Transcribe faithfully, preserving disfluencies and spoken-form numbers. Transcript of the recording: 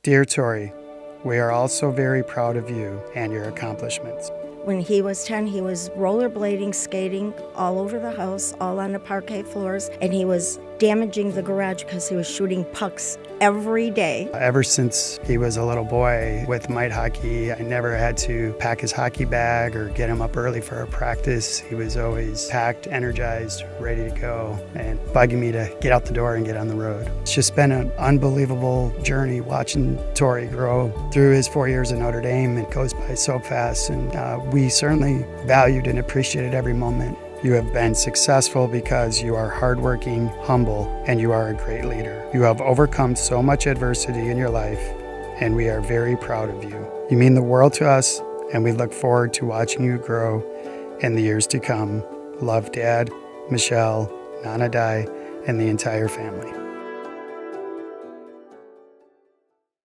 Dear Tory, we are all so very proud of you and your accomplishments. When he was ten, he was rollerblading, skating all over the house, all on the parquet floors, and he was damaging the garage because he was shooting pucks every day. Ever since he was a little boy with mite hockey, I never had to pack his hockey bag or get him up early for a practice. He was always packed, energized, ready to go, and bugging me to get out the door and get on the road. It's just been an unbelievable journey watching Tory grow through his four years at Notre Dame. It goes by so fast, and uh, we certainly valued and appreciated every moment. You have been successful because you are hardworking, humble, and you are a great leader. You have overcome so much adversity in your life, and we are very proud of you. You mean the world to us, and we look forward to watching you grow in the years to come. Love, Dad, Michelle, Nana Di, and the entire family.